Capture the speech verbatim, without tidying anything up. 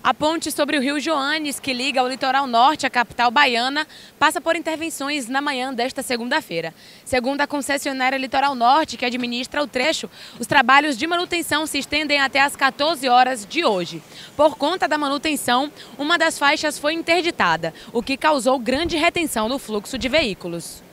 A ponte sobre o rio Joanes, que liga o litoral norte à capital baiana, passa por intervenções na manhã desta segunda-feira. Segundo a concessionária Litoral Norte, que administra o trecho, os trabalhos de manutenção se estendem até às quatorze horas de hoje. Por conta da manutenção, uma das faixas foi interditada, o que causou grande retenção no fluxo de veículos.